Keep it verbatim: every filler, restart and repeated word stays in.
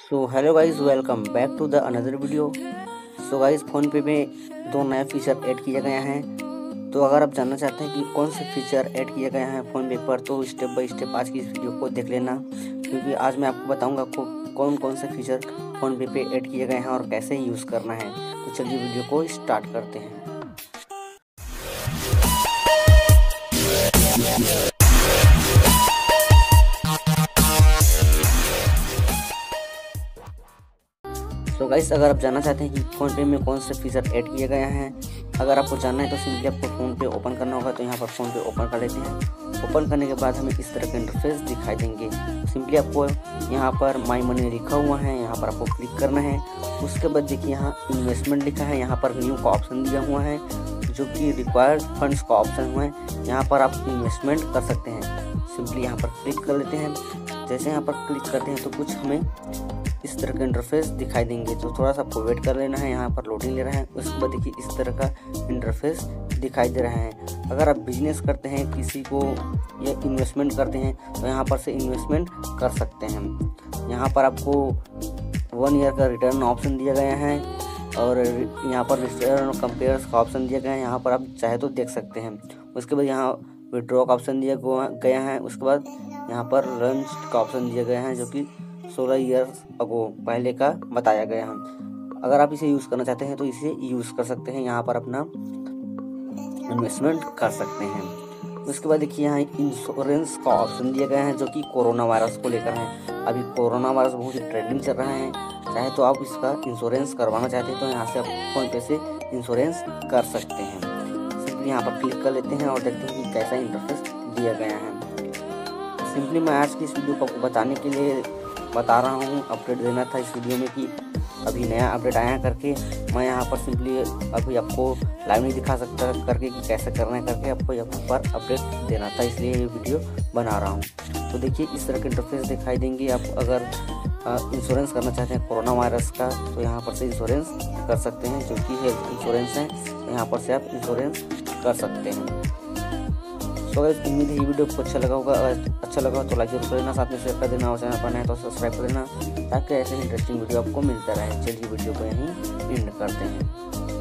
So hello guys, welcome back to the another video. So guys, PhonePe में दो नए feature add किए गए हैं। तो अगर आप जानना चाहते हैं कि कौन से फीचर ऐड किए गए हैं फ़ोनपे पर, तो स्टेप बाय स्टेप आज की इस वीडियो को देख लेना, क्योंकि आज मैं आपको बताऊंगा को कौन कौन से फीचर फ़ोनपे पे ऐड किए गए हैं और कैसे यूज़ करना है। तो चलिए वीडियो को स्टार्ट करते हैं। तो गाइस, अगर आप जानना चाहते हैं कि फ़ोनपे में कौन से फीचर ऐड किए गए हैं, अगर आपको जानना है तो सिंपली आपको फ़ोनपे ओपन करना होगा। तो यहाँ पर फ़ोनपे ओपन कर लेते हैं। ओपन करने के बाद हमें इस तरह का इंटरफेस दिखाई देंगे। सिंपली आपको यहाँ पर माई मनी लिखा हुआ है, यहाँ पर आपको क्लिक करना है। उसके बाद देखिए यहाँ इन्वेस्टमेंट लिखा है, यहाँ पर न्यू का ऑप्शन दिया हुआ है जो कि रिक्वायर्ड फंड्स का ऑप्शन हुआ है। यहाँ पर आप इन्वेस्टमेंट कर सकते हैं। सिंपली यहाँ पर क्लिक कर लेते हैं। जैसे यहाँ पर क्लिक करते हैं तो कुछ हमें इस तरह का इंटरफेस दिखाई देंगे। तो थोड़ा सा आपको वेट कर लेना है, यहाँ पर लोडिंग ले रहा है। उसके बाद देखिए इस तरह का इंटरफेस दिखाई दे रहा है। अगर आप बिजनेस करते हैं, किसी को या इन्वेस्टमेंट करते हैं, तो यहाँ पर से इन्वेस्टमेंट कर सकते हैं। यहाँ पर आपको वन ईयर का रिटर्न ऑप्शन दिया गया है और यहाँ पर रिटर्न और कंपेयर्स का ऑप्शन दिया गया है। यहाँ पर आप चाहे तो देख सकते हैं। उसके बाद यहाँ विड्रॉ का ऑप्शन दिया गया है। उसके बाद यहाँ पर लंच का ऑप्शन दिया गया है जो कि सोलह ईयर्स अगो पहले का बताया गया है। अगर आप इसे यूज़ करना चाहते हैं तो इसे यूज़ कर सकते हैं, यहाँ पर अपना इन्वेस्टमेंट कर सकते हैं। उसके बाद देखिए यहाँ इंश्योरेंस का ऑप्शन दिया गया है जो कि कोरोना वायरस को लेकर है। अभी कोरोना वायरस बहुत ही ट्रेंडिंग चल रहा है। चाहे तो आप इसका इंश्योरेंस करवाना चाहते हैं तो यहाँ से आप फ़ोनपे से इंश्योरेंस कर सकते हैं। सिंपली यहाँ पर क्लिक कर लेते हैं और देखते हैं कि कैसा इंटरफेस दिया गया है। सिंपली मैं आज की इस वीडियो को आपको बताने के लिए बता रहा हूँ, अपडेट देना था इस वीडियो में कि अभी नया अपडेट आया है करके। मैं यहाँ पर सिंपली अभी आपको लाइव नहीं दिखा सकता करके कि कैसे करना है करके, आपको यहाँ पर अपडेट देना था, इसलिए ये वीडियो बना रहा हूँ। तो देखिए इस तरह के इंटरफेस दिखाई देंगे। आप अगर इंश्योरेंस करना चाहते हैं कोरोना वायरस का, तो यहाँ पर से इंश्योरेंस कर सकते हैं, जो कि हेल्थ इंश्योरेंस है। तो यहाँ पर से आप इंश्योरेंस कर सकते हैं। तो गाइस, उम्मीद है ये वीडियो आपको अच्छा लगा होगा। अगर अच्छा लगा तो लाइक जरूर कर देना, साथ में शेयर कर देना और चैनल पर नए तो सब्सक्राइब कर देना, ताकि ऐसे इंटरेस्टिंग वीडियो आपको मिलता रहे। चलिए वीडियो को यहीं एंड करते हैं।